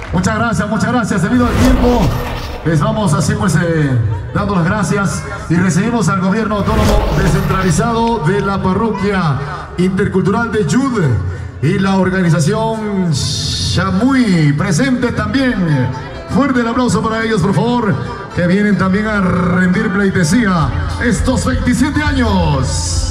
Muchas gracias. Debido al tiempo, les vamos así pues dando las gracias y recibimos al gobierno autónomo descentralizado de la parroquia intercultural de Yud y la organización Chamuy presente también. Fuerte el aplauso para ellos, por favor, que vienen también a rendir pleitesía estos 27 años.